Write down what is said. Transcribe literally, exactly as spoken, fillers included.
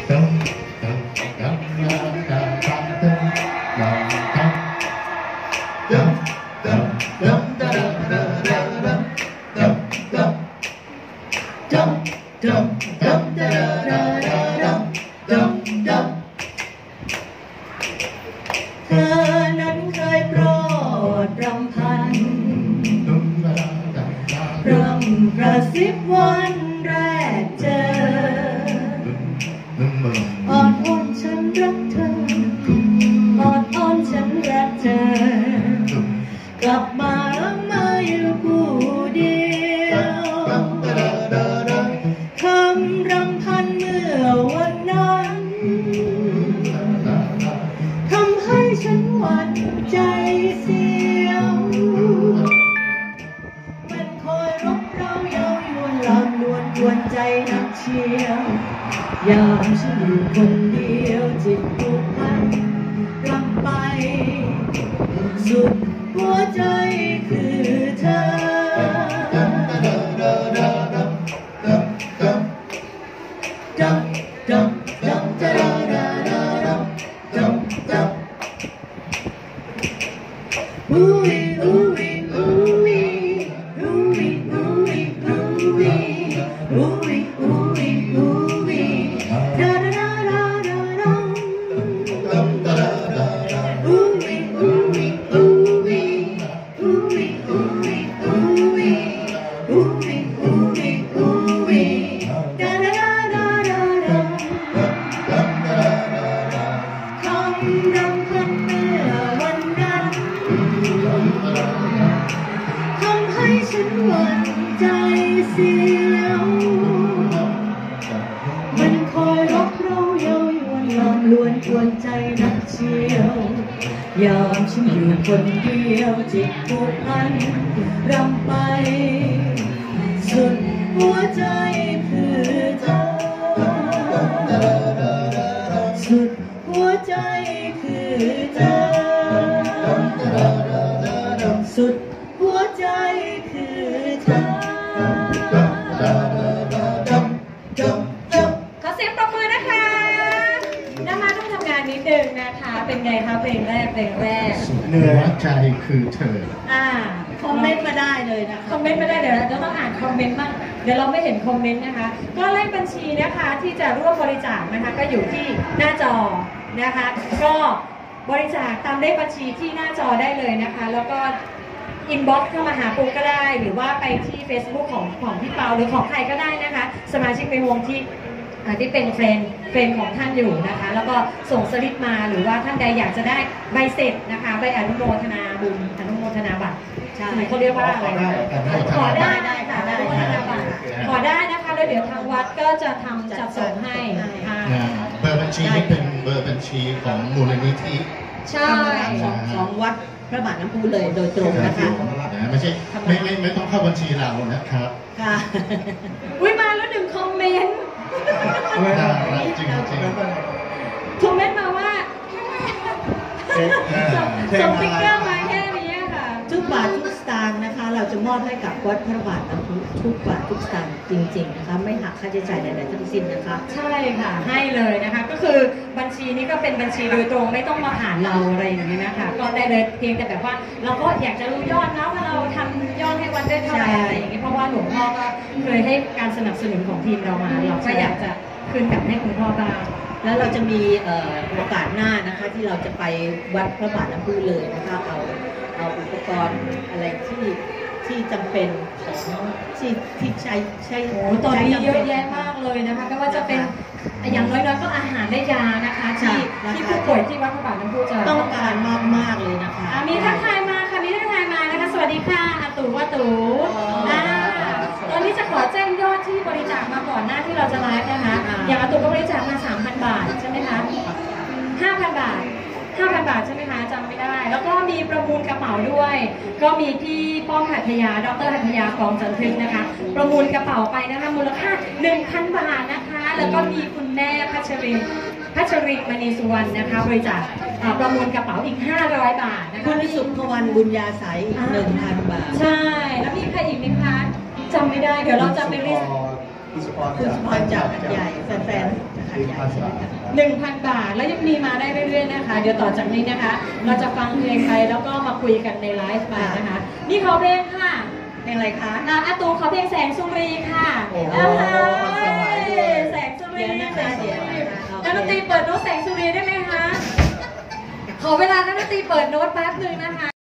เธอนั้นเคยโปรดรำพันรำกระซิบวันแรกเจออ่อนอ่อนฉันรักเธออ่อนอ่อนฉันรักเธอกลับมาแล้วมาอยู่ผู้เดียวคำรำพันเมื่อวันนั้นทำให้ฉันหวั่นใจเสียวมันคอยรบเร้าเย้ายวนลำลวนกวนใจนักเชียวยามฉันอยู่คนเดียวจิตผูกพันรำไปสุดหัวใจคือเธอฉันหวั่นใจเสียวมันคอยรบเร้าเย้ายวนลำลวนกวนใจนักเชียวยามฉันอยู่คนเดียวจิตผูกพันรำไปสุดหัวใจคือเธอสุดหัวใจคือเธอสุดหัวใจคือเธอขอเสียงปรบมือนะคะนะคะต้องทำงานนิดนึงนะคะเป็นไงคะเพลงแรกเพลงแรกเนื้อใจคือเธออ่าคอมเมนต์มาได้เลยนะคอมเมนต์มาได้เดี๋ยวเราต้องอ่านคอมเมนต์บ้างเดี๋ยวเราไม่เห็นคอมเมนต์นะคะก็เลขบัญชีนะคะที่จะร่วมบริจาคนะคะก็อยู่ที่หน้าจอนะคะก็บริจาคตามเลขบัญชีที่หน้าจอได้เลยนะคะแล้วก็อินบ็อกซ์เข้ามาหาปูก็ได้หรือว่าไปที่ Facebook ของของพี่เปาหรือของใครก็ได้นะคะสมาชิกในวงที่ที่เป็นเฟรนด์เฟรนด์ของท่านอยู่นะคะแล้วก็ส่งสลิปมาหรือว่าท่านใดอยากจะได้ใบเสร็จนะคะใบอนุโมทนาบุญอนุโมทนาบัตรใช่เขาเรียกว่าอะไรขอได้ได้ค่ะอนุโมทนาบัตรขอได้นะคะแล้วเดี๋ยวทางวัดก็จะทำจัดส่งให้เบอร์บัญชีนี่เป็นเบอร์บัญชีของมูลนิธิใช่ของวัดพระบาทน้ำพุเลยโดยตรงนะคะไม่ใช่ไม่ไม่ไม่ต้องเข้าบัญชีเรานะครับค่ะอุ้ยมาแล้วหนึ่งคอมเมนต์จริงจริงคอมเมนต์มาว่าส่งติ๊กเกอร์มาแค่นี้ค่ะทุกบาททุกสตางค์นะคะเราจะมอบให้กับวัดพระบาทน้ำพุทุกบาททุกสตางค์จริงๆนะคะไม่หักค่าใช้จ่ายใดๆทั้งสิ้นนะคะใช่ค่ะให้เลยนะคะก็คือบัญชีนี้ก็เป็นบัญชีโดยตรงไม่ต้องมาผ่านเราอะไรอย่างนี้นะคะก็ได้เลยเพียงแต่แบบว่าเราก็อยากจะรู้ยอดนะว่าเราทำยอดให้วัดได้เท่าไหร่อะไรอย่างนี้เพราะว่าหลวงพ่อก็เคยให้การสนับสนุนของทีมเรามาเราก็อยากจะคืนกลับให้คุณพ่อบ้างแล้วเราจะมีโอกาสหน้านะคะที่เราจะไปวัดพระบาทน้ำพุเลยนะคะเอาเอาอุปกรณ์อะไรที่ที่จำเป็นของที่ที่ใช้ใช้โอ้ตอนนี้เยอะแยะมากเลยนะคะไม่ว่าจะเป็นอย่างน้อยๆก็อาหารได้ยานะคะที่ที่ผู้ป่วยที่วัดพระบาทน้ำพุจะต้องการมากมากเลยนะคะมีทักทายมาค่ะมีทักทายมานะคะสวัสดีค่ะอาตู่ว่าตู่ตอนนี้จะขอแจ้งยอดที่บริจาคมาก่อนหน้าที่เราจะไลฟ์นะคะอย่างอาตู่ก็บริจาคมา สามพัน บาทใช่ไหมคะ ห้าพัน บาท ห้าพัน บาทใช่ไหมคะจำไม่ได้แล้วก็มีประมูลกระเป๋าด้วยก็มีพี่ป้อมหัตถยาดรหัตถยากองจันทึกนะคะประมูลกระเป๋าไปนะคะมูลค่า หนึ่งพัน บาทนะคะแล้วก็มีคุณแม่พัชรินพัชรินมณีสุวรรณนะคะบริจาคประมูลกระเป๋าอีกห้าร้อยบาทนะคะคุณสุภวรรณบุญญาสายอีก หนึ่งพัน บาทใช่แล้วมีใครอีกไหมคะจำไม่ได้เดี๋ยวเราจะไปลิสต์คุณสปอนคุณสปอนจากหัดใหญ่แฟนๆหัดใหญ่หนึ่งพันบาทแล้วยังมีมาได้เรื่อยๆนะคะเดี๋ยวต่อจากนี้นะคะเราจะฟังเพลงไปแล้วก็มาคุยกันในไลฟ์ไปนะคะนี่ขอเพลงค่ะเพลงอะไรคะอ่ะอาตูขอเพลงแสงสุรีค่ะโอ้โหอ่าฮะสมัยด้วยแสงสุรีเดี๋ยวนะคะแสงสุเดี๋ยวรีนะคะนักดนตรีเปิดโน้ตแสงสุรีได้ไหมคะขอเวลานักดนตรีเปิดโน้ตแป๊บหนึ่งนะคะ